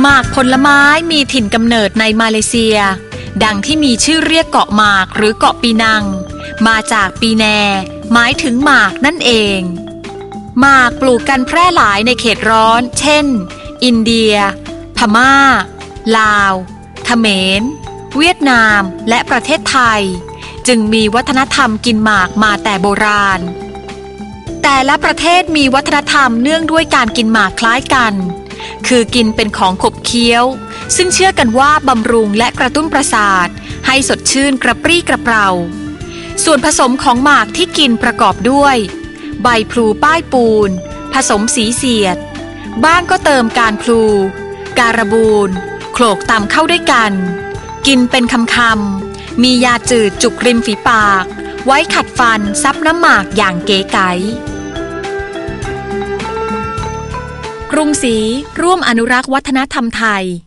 หมากผลไม้มีถิ่นกำเนิดในมาเลเซียดังที่มีชื่อเรียกเกาะหมากหรือเกาะปีนังมาจากปีแนหมายถึงหมากนั่นเองหมากปลูกกันแพร่หลายในเขตร้อนเช่นอินเดียพม่าลาวเขมรเวียดนามและประเทศไทยจึงมีวัฒนธรรมกินหมากมาแต่โบราณแต่ละประเทศมีวัฒนธรรมเนื่องด้วยการกินหมากคล้ายกันคือกินเป็นของขบเคี้ยวซึ่งเชื่อกันว่าบำรุงและกระตุ้นประสาทให้สดชื่นกระปรี้กระเปร่าส่วนผสมของหมากที่กินประกอบด้วยใบพลูป้ายปูนผสมสีเสียดบ้างก็เติมการพลูการบูนโขลกตำเข้าด้วยกันกินเป็นคำๆมียาจืดจุกริมฝีปากไว้ขัดฟันซับน้ำหมากอย่างเก๋ไก๋กรุงศรีร่วมอนุรักษ์วัฒนธรรมไทย